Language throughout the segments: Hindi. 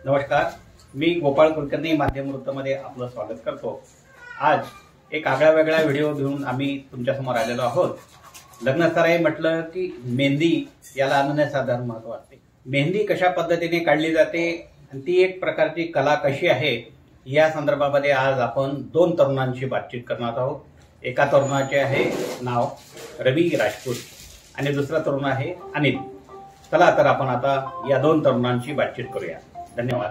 नमस्कार, मी गोपाळ कुलकर्णी माध्यम वृत्तमध्ये आपलं स्वागत करतो। आज एक आगळा वेगळा व्हिडिओ घेऊन आम्ही तुमच्यासमोर आलेलो आहोत। लग्नसराई म्हटलं की मेहंदी याला अनन्यसाधारण महत्त्व असते। मेहंदी कशा पद्धतीने काढली जाते आणि ती एक प्रकारची कला कशी आहे या संदर्भामध्ये आज आपण दोन तरुणांशी बातचीत करणार आहोत। एका तरुणाचे आहे नाव रवी राजपूत आणि दुसरा तरुण आहे अनिल। चला तर आपण आता या दोन तरुणांशी बातचीत करूया। धन्यवाद।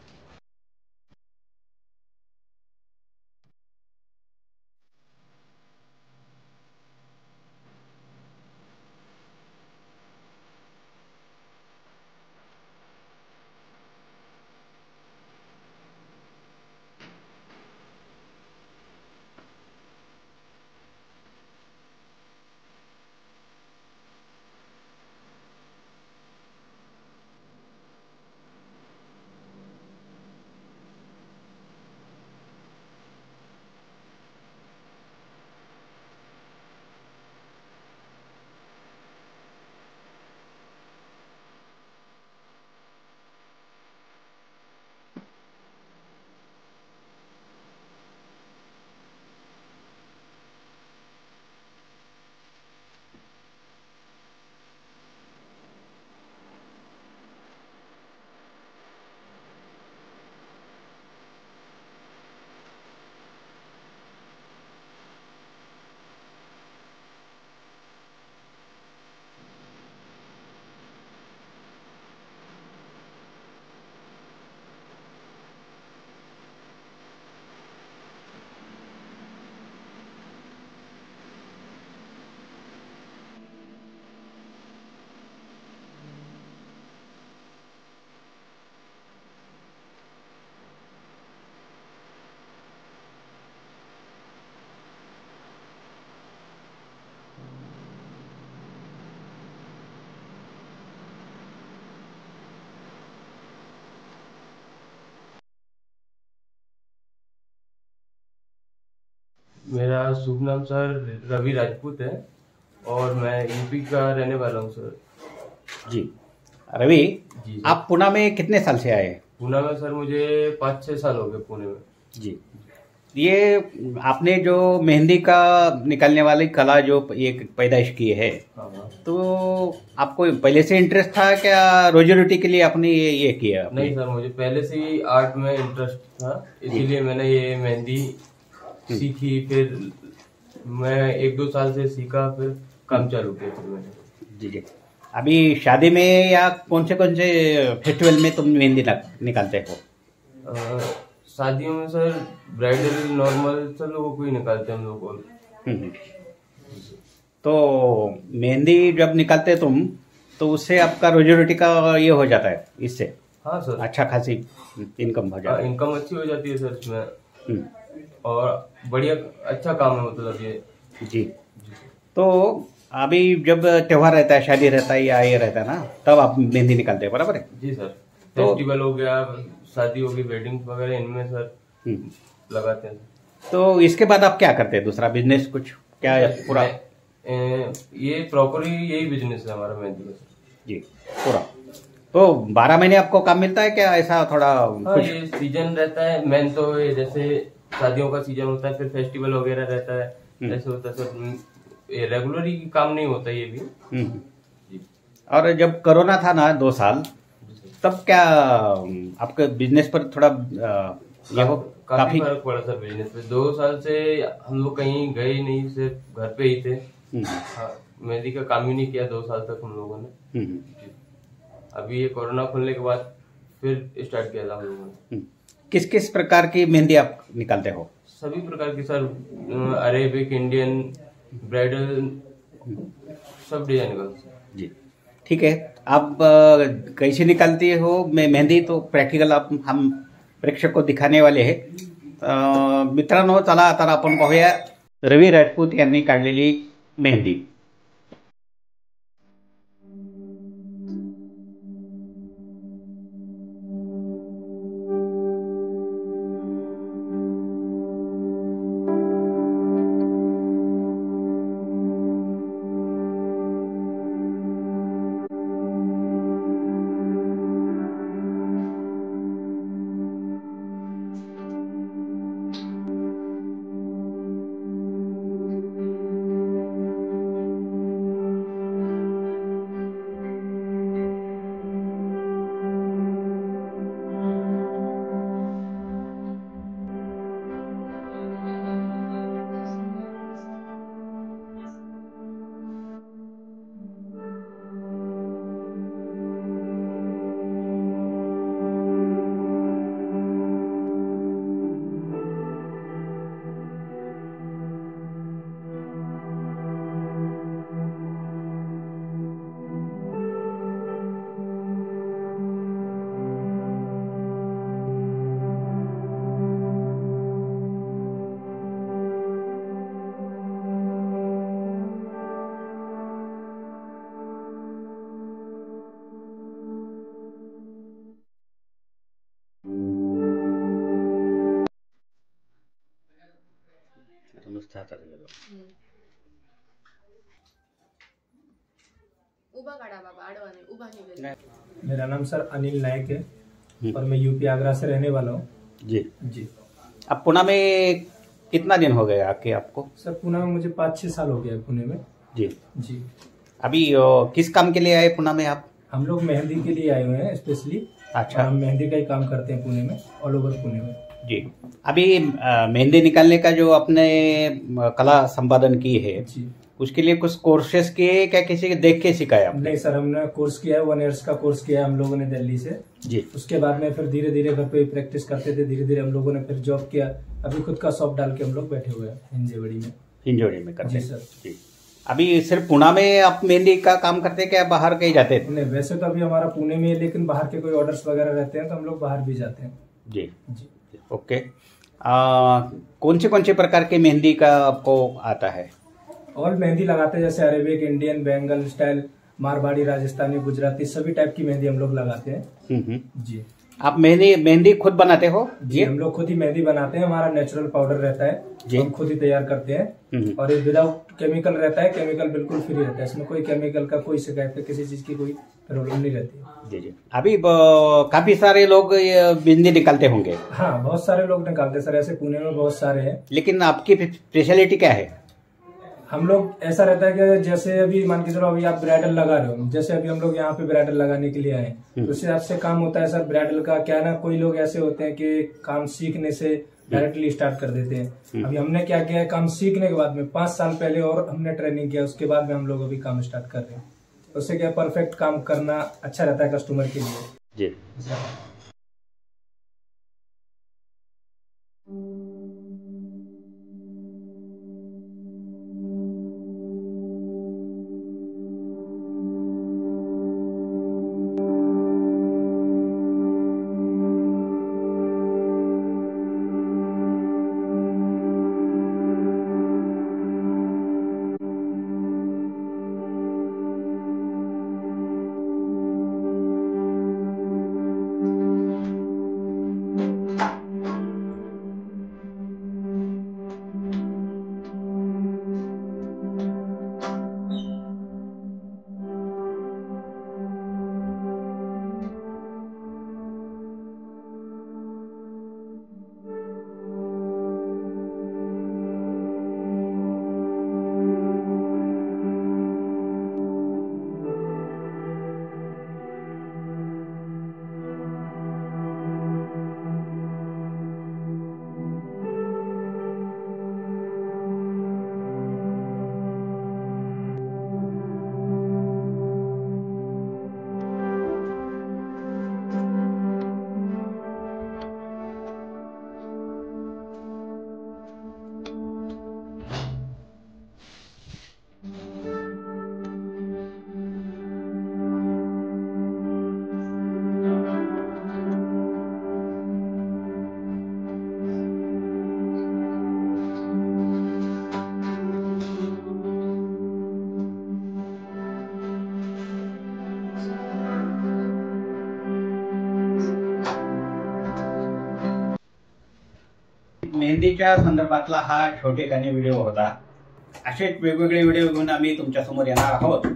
मेरा शुभ नाम सर रवि राजपूत है और मैं यूपी का रहने वाला हूँ सर। जी रवि जी आप पुणे में कितने साल से आए हैं? पुणे में सर मुझे 5-6 साल हो गए पुणे में। जी ये आपने जो मेहंदी का निकालने वाली कला जो ये पैदाइश की है, हाँ। तो आपको पहले से इंटरेस्ट था क्या? रोजी रोटी के लिए आपने ये किया? नहीं सर, मुझे पहले से ही आर्ट में इंटरेस्ट था, इसीलिए मैंने ये मेहंदी सीखी। फिर मैं 1-2 साल से सीखा, फिर काम चालू किया फिर मैंने। जी जी। अभी शादी में या कौन से फेस्टिवल में तुम मेहंदी निकालते हो? शादियों में सर ब्राइडल नॉर्मल सब लोगों को ही निकालते हैं हम लोग। हम्म। तो मेहंदी जब निकालते तुम तो उससे आपका रोजी रोटी का ये हो जाता है इससे? हाँ सर, अच्छा खासी इनकम हो जाती है। इनकम अच्छी हो जाती है सर इसमें, हम्म। और बढ़िया अच्छा काम है मतलब ये। जी। तो अभी जब त्योहार रहता है, शादी रहता है या ये रहता है ना, तब आप मेहंदी निकालते हैं, बराबर है? जी सर, फेस्टिवल हो गया, शादी हो गई, वेडिंग वगैरह, इनमें सर लगाते हैं। तो इसके बाद आप क्या करते हैं? दूसरा बिजनेस कुछ क्या पूरा? ये प्रॉपरली यही बिजनेस है हमारा मेहंदी का सर। जी पूरा। तो 12 महीने आपको काम मिलता है क्या? ऐसा थोड़ा हाँ, ये सीजन रहता है मेन तो, ये जैसे शादियों का सीजन होता है, फिर फेस्टिवल वगैरह रहता है, ऐसे होता है सर। ये रेगुलर ही काम नहीं होता ये भी। जी। और जब कोरोना था ना 2 साल, तब क्या आपके बिजनेस पर थोड़ा काफी फर्क पड़ा सर बिजनेस पे। 2 साल से हम लोग कहीं गए ही नहीं, सिर्फ घर पे ही थे। हाँ, मेहंदी का काम ही नहीं किया 2 साल तक हम लोगों ने। अभी ये कोरोना खुलने के बाद फिर स्टार्ट किया था हम लोगों ने। किस किस प्रकार की मेहंदी आप निकालते हो? सभी प्रकार की सर, अरेबिक, इंडियन, ब्राइडल, सब डिजाइन निकालते हैं। जी ठीक है। आप कैसे निकालती हो मेहंदी, तो प्रॅक्टिकल हम प्रेक्षक को दिखाने वाले हैं। मित्रांनो, चला आता आपण पाहूया रवी राजपूत यांनी काढलेली मेहंदी। मेरा नाम सर अनिल नायक है और मैं यूपी आगरा से रहने वाला हूँ। जी। अब पुणे में कितना दिन हो गया आके आपको? सर पुणे में मुझे 5-6 साल हो गया पुणे में। जी। अभी किस काम के लिए आए पुणे में आप? हम लोग मेहंदी के लिए आए हुए हैं स्पेशली। अच्छा। हम मेहंदी का ही काम करते हैं पुणे में, ऑल ओवर पुणे में। जी। अभी मेहंदी निकालने का जो आपने कला संपादन की है जी, उसके लिए कुछ कोर्सेस किए क्या, किसी के देख के सिखाया? नहीं सर, हमने कोर्स किया है, 1 ईयर्स का कोर्स किया है हम लोगों ने दिल्ली से। जी। उसके बाद में फिर धीरे धीरे घर पे प्रैक्टिस करते थे, धीरे धीरे हम लोगों ने फिर जॉब किया। अभी खुद का शॉप डाल के हम लोग बैठे हुए हैं हिंजोड़ी में करते जी हैं। सर। जी। अभी सिर्फ पुणे में आप मेहंदी का काम करते हैं क्या, बाहर कहीं जाते हैं? नहीं, वैसे तो अभी हमारा पुणे में है, लेकिन बाहर के कोई ऑर्डर्स वगैरह रहते हैं तो हम लोग बाहर भी जाते हैं। जी। जी। ओके। कौन से प्रकार के मेहंदी का आपको आता है? ऑल मेहंदी लगाते हैं, जैसे Arabic, Indian, Bengal style, Marwari, Rajasthani, Gujarati, सभी टाइप की मेहंदी हम लोग लगाते हैं। जी। आप मेहंदी खुद बनाते हो? जी, हम लोग खुद ही मेहंदी बनाते हैं। हमारा नेचुरल पाउडर रहता है जी, हम खुद ही तैयार करते हैं और ये विदाउट केमिकल रहता है। केमिकल बिल्कुल फ्री रहता है, इसमें कोई केमिकल का कोई शिकायत, किसी चीज की कोई प्रॉब्लम नहीं रहती। जी। अभी काफी सारे लोग ये मेहंदी निकालते होंगे? हाँ, बहुत सारे लोग निकालते सर, ऐसे पुणे में बहुत सारे हैं। लेकिन आपकी स्पेशलिटी क्या है? हम लोग ऐसा रहता है कि जैसे अभी मान के चलो, अभी आप ब्राइडल लगा रहे हो, जैसे अभी हम लोग यहाँ पे ब्राइडल लगाने के लिए आए, तो उससे आपसे काम होता है सर ब्राइडल का। क्या है ना, कोई लोग ऐसे होते हैं कि काम सीखने से डायरेक्टली स्टार्ट कर देते हैं। अभी हमने क्या किया है, काम सीखने के बाद में 5 साल पहले और हमने ट्रेनिंग किया, उसके बाद में हम लोग अभी काम स्टार्ट कर रहे हैं। उससे क्या परफेक्ट काम करना अच्छा रहता है कस्टमर के लिए। जी। मेहंदीच्या संदर्भातला हा छोटेखानी व्हिडिओ होता। असेच वेगवेगळे व्हिडिओ घेऊन आम्ही तुमच्यासमोर येणार आहोत।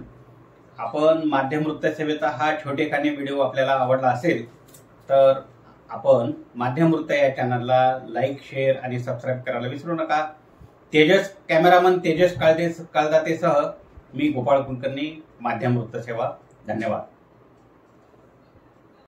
आपण माध्यम नृत्य सेवेचा हा छोटेखानी व्हिडिओ आपल्याला आवडला असेल तर आपण माध्यम नृत्य या चॅनलला लाईक, शेअर आणि सबस्क्राईब करायला विसरू नका। कॅमेरामन तेजस काळदातेसह मी गोपाळ कुलकर्णी, माध्यम नृत्य सेवा। धन्यवाद।